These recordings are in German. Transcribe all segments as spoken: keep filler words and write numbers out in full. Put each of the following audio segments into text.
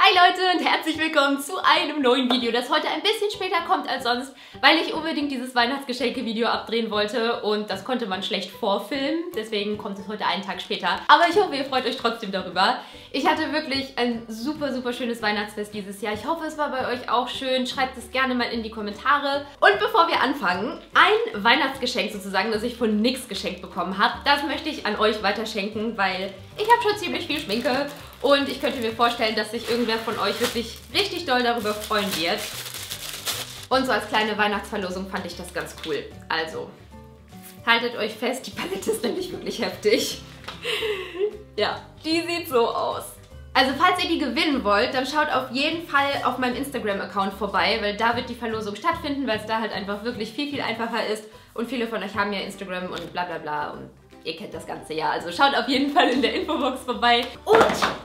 Hi Leute und herzlich willkommen zu einem neuen Video, das heute ein bisschen später kommt als sonst, weil ich unbedingt dieses Weihnachtsgeschenke-Video abdrehen wollte und das konnte man schlecht vorfilmen, deswegen kommt es heute einen Tag später. Aber ich hoffe, ihr freut euch trotzdem darüber. Ich hatte wirklich ein super, super schönes Weihnachtsfest dieses Jahr. Ich hoffe, es war bei euch auch schön. Schreibt es gerne mal in die Kommentare. Und bevor wir anfangen, ein Weihnachtsgeschenk sozusagen, das ich von N Y X geschenkt bekommen habe, das möchte ich an euch weiterschenken, weil ich habe schon ziemlich viel Schminke. Und ich könnte mir vorstellen, dass sich irgendwer von euch wirklich richtig doll darüber freuen wird. Und so als kleine Weihnachtsverlosung fand ich das ganz cool. Also, haltet euch fest, die Palette ist nämlich wirklich heftig. Ja, die sieht so aus. Also falls ihr die gewinnen wollt, dann schaut auf jeden Fall auf meinem Instagram-Account vorbei, weil da wird die Verlosung stattfinden, weil es da halt einfach wirklich viel, viel einfacher ist. Und viele von euch haben ja Instagram und bla bla bla und ihr kennt das Ganze ja. Also schaut auf jeden Fall in der Infobox vorbei. Und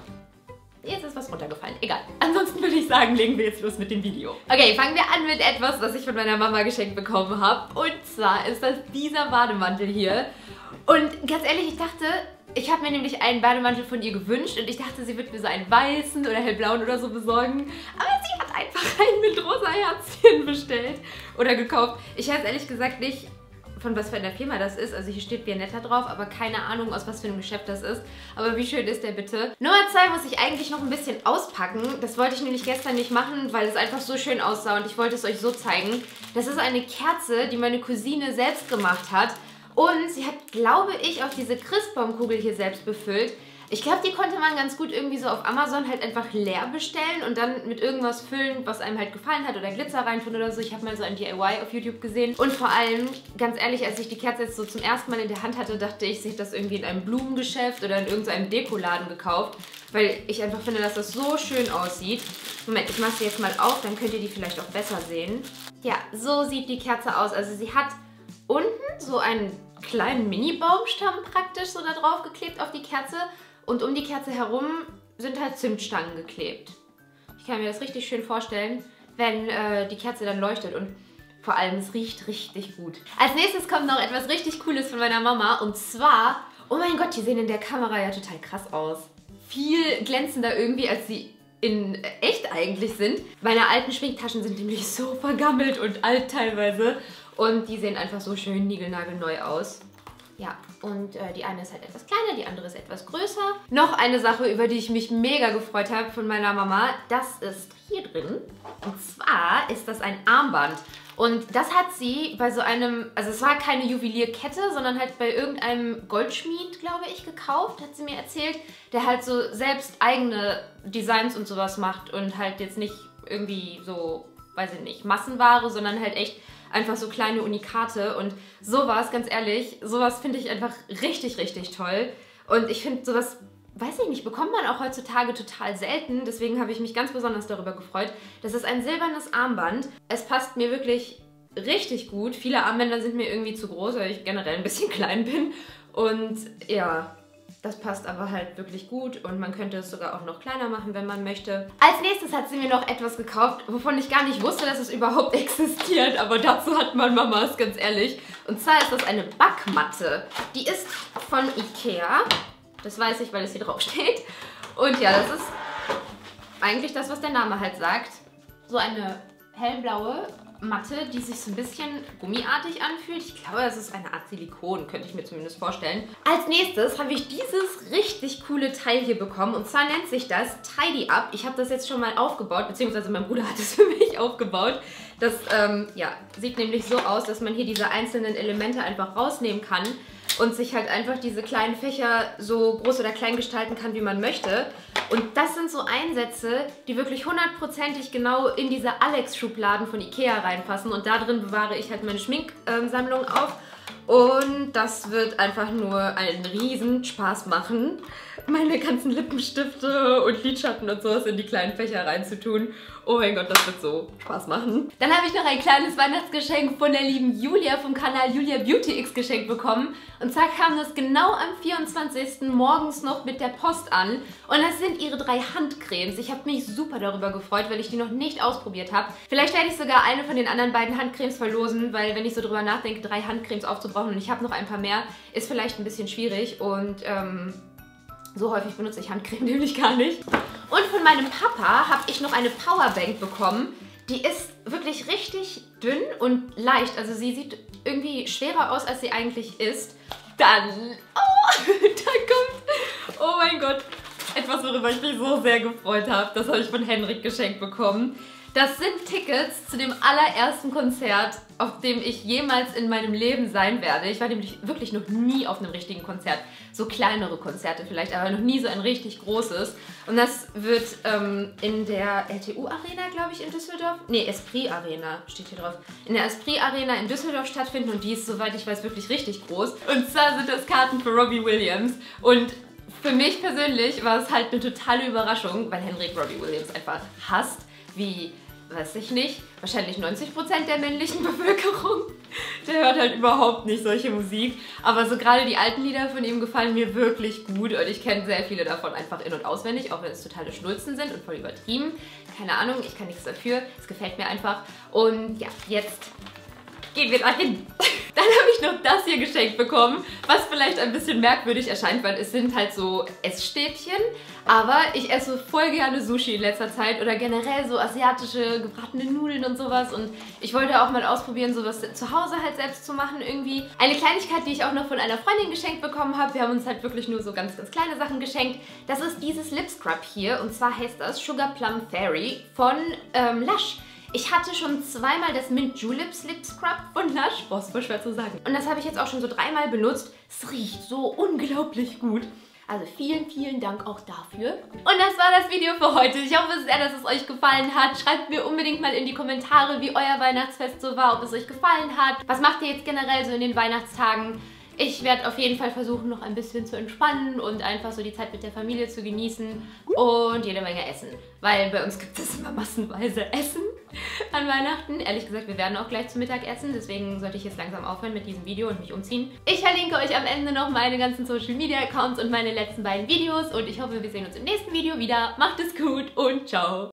jetzt ist was runtergefallen. Egal. Ansonsten würde ich sagen, legen wir jetzt los mit dem Video. Okay, fangen wir an mit etwas, was ich von meiner Mama geschenkt bekommen habe. Und zwar ist das dieser Bademantel hier. Und ganz ehrlich, ich dachte, ich habe mir nämlich einen Bademantel von ihr gewünscht und ich dachte, sie wird mir so einen weißen oder hellblauen oder so besorgen. Aber sie hat einfach einen mit rosa Herzchen bestellt oder gekauft. Ich weiß ehrlich gesagt nicht, von was für einer Firma das ist. Also hier steht Vianetta drauf, aber keine Ahnung, aus was für einem Geschäft das ist. Aber wie schön ist der bitte? Nummer zwei muss ich eigentlich noch ein bisschen auspacken. Das wollte ich nämlich gestern nicht machen, weil es einfach so schön aussah und ich wollte es euch so zeigen. Das ist eine Kerze, die meine Cousine selbst gemacht hat. Und sie hat, glaube ich, auch diese Christbaumkugel hier selbst befüllt. Ich glaube, die konnte man ganz gut irgendwie so auf Amazon halt einfach leer bestellen und dann mit irgendwas füllen, was einem halt gefallen hat oder Glitzer reintun oder so. Ich habe mal so ein D I Y auf YouTube gesehen. Und vor allem, ganz ehrlich, als ich die Kerze jetzt so zum ersten Mal in der Hand hatte, dachte ich, sie hat das irgendwie in einem Blumengeschäft oder in irgendeinem Dekoladen gekauft, weil ich einfach finde, dass das so schön aussieht. Moment, ich mache sie jetzt mal auf, dann könnt ihr die vielleicht auch besser sehen. Ja, so sieht die Kerze aus. Also sie hat unten so einen kleinen Mini-Baumstamm praktisch so da drauf geklebt auf die Kerze. Und um die Kerze herum sind halt Zimtstangen geklebt. Ich kann mir das richtig schön vorstellen, wenn äh, die Kerze dann leuchtet und vor allem es riecht richtig gut. Als nächstes kommt noch etwas richtig Cooles von meiner Mama und zwar, oh mein Gott, die sehen in der Kamera ja total krass aus. Viel glänzender irgendwie, als sie in echt eigentlich sind. Meine alten Schminktaschen sind nämlich so vergammelt und alt teilweise und die sehen einfach so schön niegelnagelneu aus. Ja, und äh, die eine ist halt etwas kleiner, die andere ist etwas größer. Noch eine Sache, über die ich mich mega gefreut habe von meiner Mama, das ist hier drin. Und zwar ist das ein Armband. Und das hat sie bei so einem, also es war keine Juwelierkette, sondern halt bei irgendeinem Goldschmied, glaube ich, gekauft, hat sie mir erzählt, der halt so selbst eigene Designs und sowas macht und halt jetzt nicht irgendwie so, weiß ich nicht, Massenware, sondern halt echt einfach so kleine Unikate und sowas, ganz ehrlich, sowas finde ich einfach richtig, richtig toll. Und ich finde sowas, weiß ich nicht, bekommt man auch heutzutage total selten. Deswegen habe ich mich ganz besonders darüber gefreut. Das ist ein silbernes Armband. Es passt mir wirklich richtig gut. Viele Armbänder sind mir irgendwie zu groß, weil ich generell ein bisschen klein bin. Und ja, das passt aber halt wirklich gut und man könnte es sogar auch noch kleiner machen, wenn man möchte. Als nächstes hat sie mir noch etwas gekauft, wovon ich gar nicht wusste, dass es überhaupt existiert, aber dazu hat man Mamas, ganz ehrlich. Und zwar ist das eine Backmatte. Die ist von Ikea. Das weiß ich, weil es hier drauf steht. Und ja, das ist eigentlich das, was der Name halt sagt. So eine hellblaue Matte, die sich so ein bisschen gummiartig anfühlt. Ich glaube, das ist eine Art Silikon, könnte ich mir zumindest vorstellen. Als nächstes habe ich dieses richtig coole Teil hier bekommen und zwar nennt sich das Tidy Up. Ich habe das jetzt schon mal aufgebaut, beziehungsweise mein Bruder hat es für mich aufgebaut. Das ähm, ja, sieht nämlich so aus, dass man hier diese einzelnen Elemente einfach rausnehmen kann und sich halt einfach diese kleinen Fächer so groß oder klein gestalten kann, wie man möchte. Und das sind so Einsätze, die wirklich hundertprozentig genau in diese Alex-Schubladen von Ikea reinpassen. Und da drin bewahre ich halt meine Schminksammlung ähm, auf. Und das wird einfach nur einen riesen Spaß machen, meine ganzen Lippenstifte und Lidschatten und sowas in die kleinen Fächer reinzutun. Oh mein Gott, das wird so Spaß machen. Dann habe ich noch ein kleines Weihnachtsgeschenk von der lieben Julia vom Kanal Julia Beauty X geschenkt bekommen. Und zwar kam das genau am vierundzwanzigsten morgens noch mit der Post an. Und das sind ihre drei Handcremes. Ich habe mich super darüber gefreut, weil ich die noch nicht ausprobiert habe. Vielleicht werde ich sogar eine von den anderen beiden Handcremes verlosen, weil wenn ich so drüber nachdenke, drei Handcremes aufzubrauchen und ich habe noch ein paar mehr, ist vielleicht ein bisschen schwierig. Und ähm, so häufig benutze ich Handcreme nämlich gar nicht. Und von meinem Papa habe ich noch eine Powerbank bekommen. Die ist wirklich richtig dünn und leicht. Also sie sieht irgendwie schwerer aus, als sie eigentlich ist. Dann, oh, da kommt, oh mein Gott, etwas, worüber ich mich so sehr gefreut habe. Das habe ich von Henrik geschenkt bekommen. Das sind Tickets zu dem allerersten Konzert, auf dem ich jemals in meinem Leben sein werde. Ich war nämlich wirklich noch nie auf einem richtigen Konzert. So kleinere Konzerte vielleicht, aber noch nie so ein richtig großes. Und das wird ähm, in der L T U Arena, glaube ich, in Düsseldorf. Ne, Esprit Arena steht hier drauf. In der Esprit Arena in Düsseldorf stattfinden und die ist, soweit ich weiß, wirklich richtig groß. Und zwar sind das Karten für Robbie Williams. Und für mich persönlich war es halt eine totale Überraschung, weil Henrik Robbie Williams einfach hasst, wie... weiß ich nicht, wahrscheinlich neunzig Prozent der männlichen Bevölkerung. Der hört halt überhaupt nicht solche Musik. Aber so gerade die alten Lieder von ihm gefallen mir wirklich gut und ich kenne sehr viele davon einfach in- und auswendig, auch wenn es totale Schnulzen sind und voll übertrieben. Keine Ahnung, ich kann nichts dafür, es gefällt mir einfach. Und ja, jetzt gehen wir da hin. Dann habe ich noch das hier geschenkt bekommen, was vielleicht ein bisschen merkwürdig erscheint, weil es sind halt so Essstäbchen. Aber ich esse voll gerne Sushi in letzter Zeit oder generell so asiatische gebratene Nudeln und sowas. Und ich wollte auch mal ausprobieren, sowas zu Hause halt selbst zu machen irgendwie. Eine Kleinigkeit, die ich auch noch von einer Freundin geschenkt bekommen habe. Wir haben uns halt wirklich nur so ganz, ganz kleine Sachen geschenkt. Das ist dieses Lip Scrub hier und zwar heißt das Sugar Plum Fairy von ähm, Lush. Ich hatte schon zweimal das Mint Juleps Lip Scrub von Lush. Boah, ist voll schwer zu sagen. Und das habe ich jetzt auch schon so dreimal benutzt. Es riecht so unglaublich gut. Also vielen, vielen Dank auch dafür. Und das war das Video für heute. Ich hoffe sehr, dass es euch gefallen hat. Schreibt mir unbedingt mal in die Kommentare, wie euer Weihnachtsfest so war, ob es euch gefallen hat. Was macht ihr jetzt generell so in den Weihnachtstagen? Ich werde auf jeden Fall versuchen, noch ein bisschen zu entspannen und einfach so die Zeit mit der Familie zu genießen und jede Menge Essen. Weil bei uns gibt es immer massenweise Essen an Weihnachten. Ehrlich gesagt, wir werden auch gleich zu Mittag essen, deswegen sollte ich jetzt langsam aufhören mit diesem Video und mich umziehen. Ich verlinke euch am Ende noch meine ganzen Social Media Accounts und meine letzten beiden Videos und ich hoffe, wir sehen uns im nächsten Video wieder. Macht es gut und ciao!